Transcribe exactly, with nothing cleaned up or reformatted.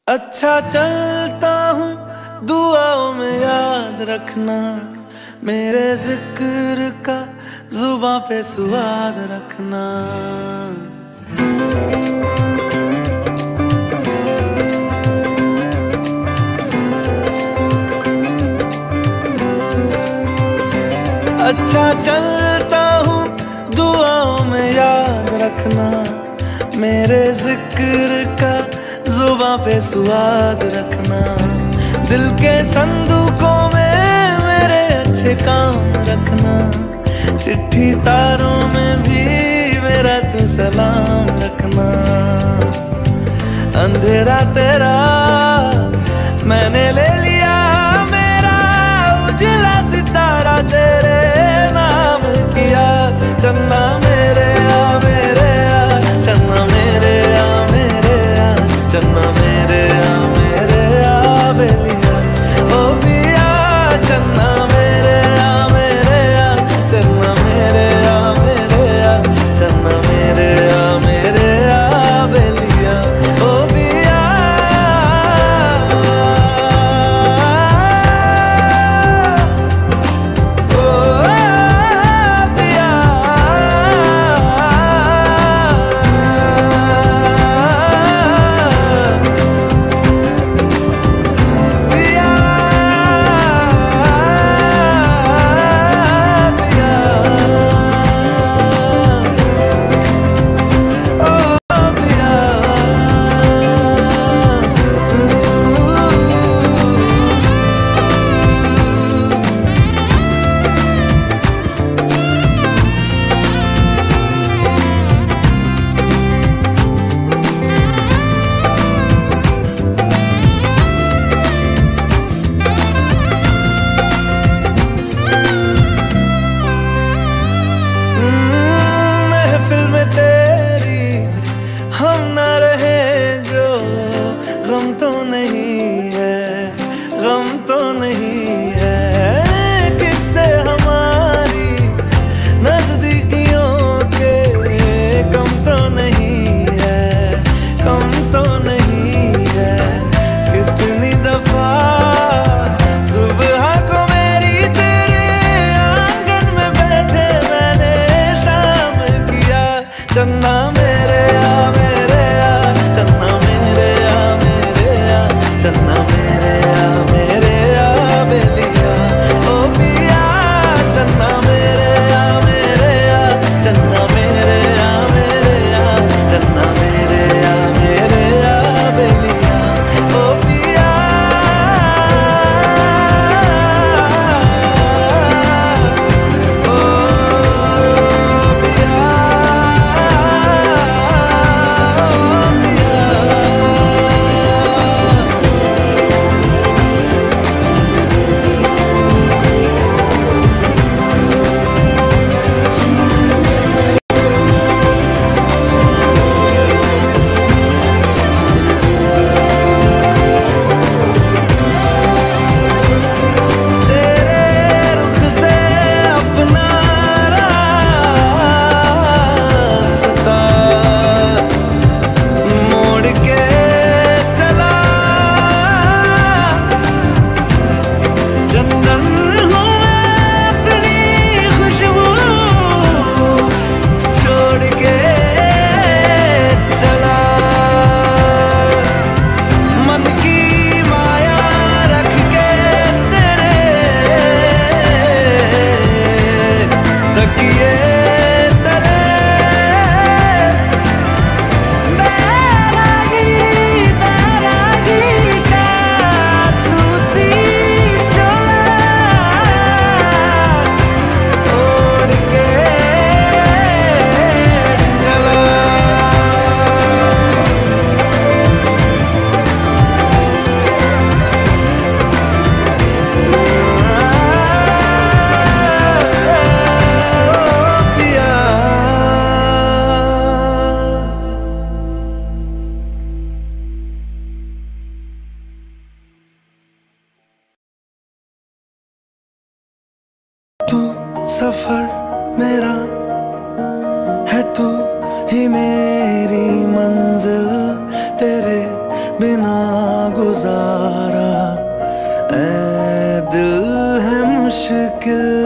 अच्छा चलता हूँ दुआओं में याद रखना, मेरे जिक्र का जुबां पे स्वाद रखना। अच्छा चलता हूँ दुआओं में याद रखना, मेरे जिक्र का जुबां पे स्वाद रखना। दिल के संदूकों में मेरे अच्छे काम रखना, चिट्ठी तारों में भी मेरा तू सलाम रखना। अंधेरा तेरा मैंने ले लिया, मेरा उजला सितारा तेरे नाम किया। चन्ना मेरे आ मेरे आ, चन्ना मेरे आ मेरे आ, चन्ना मेरे आ मेरे आ बेलिया ओ पिया। चन्ना मेरे आ मेरे आ, चन्ना मेरे आ मेरे आ, चन्ना मेरे आ मेरे आ बेलिया ओ पिया। हम न रहे जो गम तो नहीं है, गम तो नहीं है। किससे हमारी नजदीकियों के कम तो नहीं है, कम तो नहीं है। कितनी दफा सुबह को मेरी तेरे आंगन में बैठे मैंने शाम किया। चन्ना मेरे आ मेरे आ, चन्ना मेरे आ मेरे आ, चन्ना मेरे आ मेरे आ बेलिया ओ पिया। चन्ना मेरे आ मेरे आ, चन्ना मेरे आ मेरे आ, चन्ना मेरे आ मेरे आ बेलिया ओ पिया। ओ पिया तू सफर मेरा है, तू ही मेरी मंजिल, तेरे बिना गुजारा, ऐ दिल है मुश्किल